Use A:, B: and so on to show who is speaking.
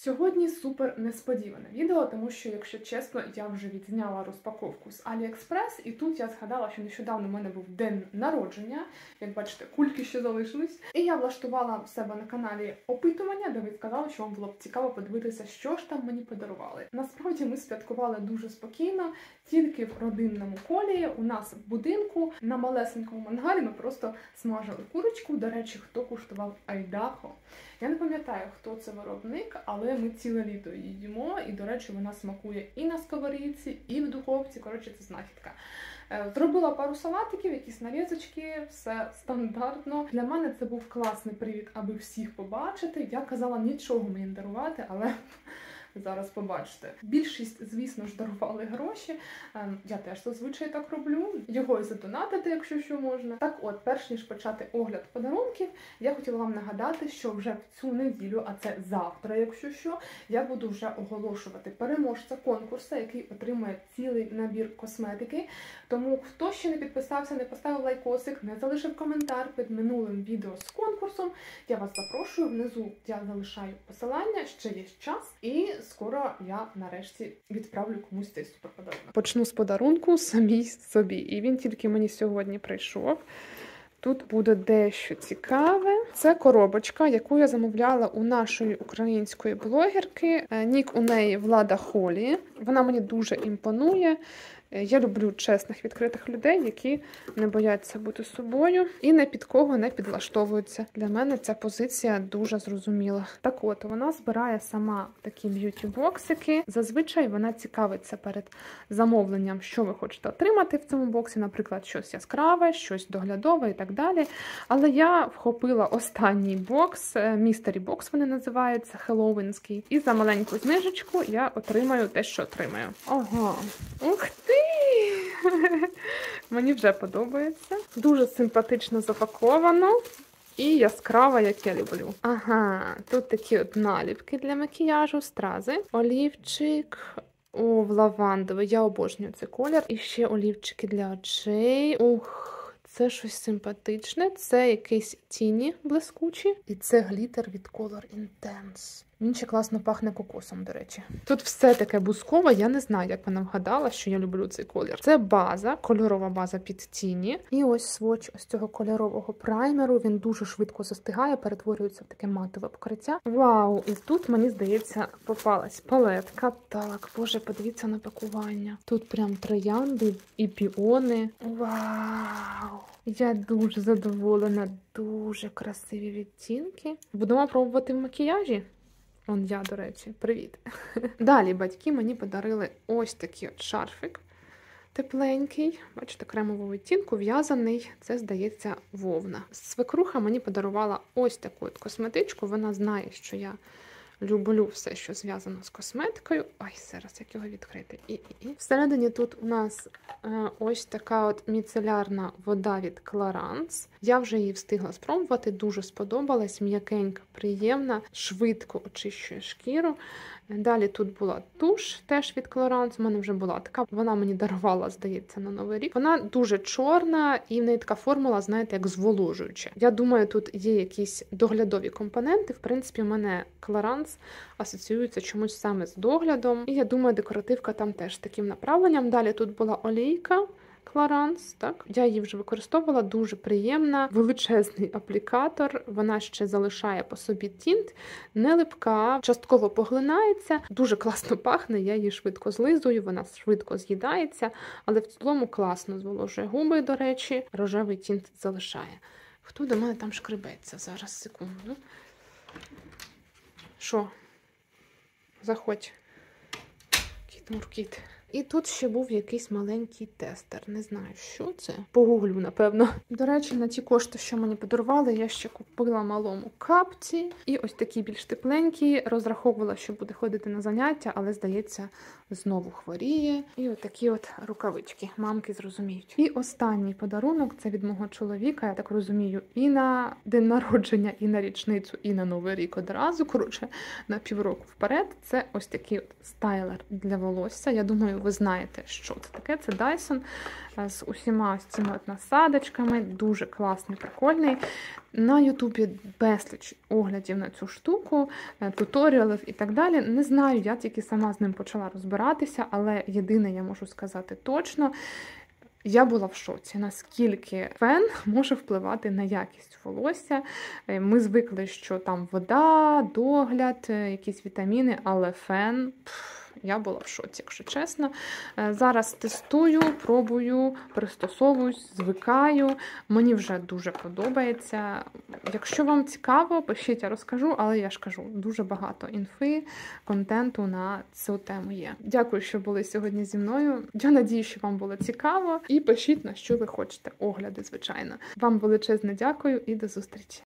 A: Сьогодні супер несподіване відео, тому що, якщо чесно, я вже відзняла розпаковку з AliExpress, і тут я згадала, що нещодавно в мене був день народження, як бачите, кульки ще залишились. І я влаштувала в себе на каналі опитування, де ви сказали, що вам було б цікаво подивитися, що ж там мені подарували. Насправді ми святкували дуже спокійно, тільки в родинному колі, у нас в будинку, на малесенькому мангалі ми просто смажили курочку. До речі, хто куштував айдахо? Я не пам'ятаю, хто це виробник, але ми ціле літо її їмо, і, до речі, вона смакує і на сковорідці, і в духовці, коротше, це знахідка. Зробила пару салатиків, якісь нарізочки, все стандартно. Для мене це був класний привід, аби всіх побачити. Я казала нічого мені не дарувати, але зараз побачите. Більшість, звісно ж, дарували гроші. Я теж зазвичай так роблю. Його і задонатити, якщо що можна. Так от, перш ніж почати огляд подарунків, я хотіла вам нагадати, що вже в цю неділю, а це завтра, якщо що, я буду вже оголошувати переможця конкурсу, який отримує цілий набір косметики. Тому, хто ще не підписався, не поставив лайкосик, не залишив коментар під минулим відео з конкурсом, я вас запрошую. Внизу я залишаю посилання, ще є час. І скоро я нарешті відправлю комусь цей суперподарунок. Почну з подарунку самій собі. І він тільки мені сьогодні прийшов. Тут буде дещо цікаве. Це коробочка, яку я замовляла у нашої української блогерки. Нік у неї Влада Холі. Вона мені дуже імпонує. Я люблю чесних, відкритих людей, які не бояться бути собою і не під кого не підлаштовуються. Для мене ця позиція дуже зрозуміла. Так от, вона збирає сама такі б'юті-боксики. Зазвичай вона цікавиться перед замовленням, що ви хочете отримати в цьому боксі, наприклад, щось яскраве, щось доглядове і так далі. Але я вхопила останній бокс, містері бокс вони називаються, хеллоуінський. І за маленьку знижечку я отримаю те, що отримаю. Ага, ух ти! Мені вже подобається. Дуже симпатично запаковано і яскрава, як я люблю. Ага, тут такі от наліпки для макіяжу, стрази. Олівчик. О, лавандовий. Я обожнюю цей колір. І ще олівчики для очей. Ух, це щось симпатичне. Це якийсь тіні блискучі. І це глітер від Color Intense. Він ще класно пахне кокосом, до речі. Тут все таке бускове, я не знаю, як вона вгадала, що я люблю цей колір. Це база, кольорова база під тіні. І ось сводч ось цього кольорового праймеру. Він дуже швидко застигає, перетворюється в таке матове покриття. Вау! І тут, мені здається, попалась палетка. Так, боже, подивіться на пакування. Тут прям троянди і піони. Вау! Я дуже задоволена. Дуже красиві відтінки. Будемо пробувати в макіяжі. Он я, до речі. Привіт. Далі батьки мені подарили ось такий от шарфик тепленький. Бачите, кремового відтінку, в'язаний. Це, здається, вовна. Свекруха мені подарувала ось таку от косметичку. Вона знає, що я люблю все, що зв'язано з косметикою. Ой, зараз, як його відкрити. Всередині тут у нас ось така от міцелярна вода від Clarins. Я вже її встигла спробувати, дуже сподобалась, м'якенька, приємна, швидко очищує шкіру. Далі тут була туш, теж від Clarins, у мене вже була така, вона мені дарувала, здається, на Новий рік. Вона дуже чорна і в неї така формула, знаєте, як зволожуюча. Я думаю, тут є якісь доглядові компоненти, в принципі, у мене Clarins асоціюється чомусь саме з доглядом. І я думаю, декоративка там теж таким направленням. Далі тут була олійка Clarins, так? Я її вже використовувала, дуже приємна, величезний аплікатор, вона ще залишає по собі тінт, не липка, частково поглинається, дуже класно пахне, я її швидко злизую, вона швидко з'їдається, але в цілому класно зволожує губи, до речі, рожевий тінт залишає. Хто до мене там шкребеться? Зараз, секунду. Що? Заходь. Кіт-муркіт. І тут ще був якийсь маленький тестер. Не знаю, що це. Погуглю, напевно. До речі, на ті кошти, що мені подарували, я ще купила малому капці. І ось такі більш тепленькі. Розраховувала, що буде ходити на заняття, але, здається, знову хворіє. І от такі от рукавички. Мамки зрозуміють. І останній подарунок, це від мого чоловіка, я так розумію, і на день народження, і на річницю, і на Новий рік одразу. Коротше, на півроку вперед. Це ось такий от стайлер для волосся. Я думаю, ви знаєте, що це таке. Це Dyson з усіма цими от насадочками. Дуже класний, прикольний. На Ютубі безліч оглядів на цю штуку, туторіалів і так далі. Не знаю, я тільки сама з ним почала розбиратися, але єдине я можу сказати точно, я була в шоці, наскільки фен може впливати на якість волосся. Ми звикли, що там вода, догляд, якісь вітаміни, але фен... Я була в шоці, якщо чесно. Зараз тестую, пробую, пристосовуюсь, звикаю. Мені вже дуже подобається. Якщо вам цікаво, пишіть, я розкажу, але я ж кажу, дуже багато інфи, контенту на цю тему є. Дякую, що були сьогодні зі мною. Я надію, що вам було цікаво. І пишіть, на що ви хочете. Огляди, звичайно. Вам величезне дякую і до зустрічі.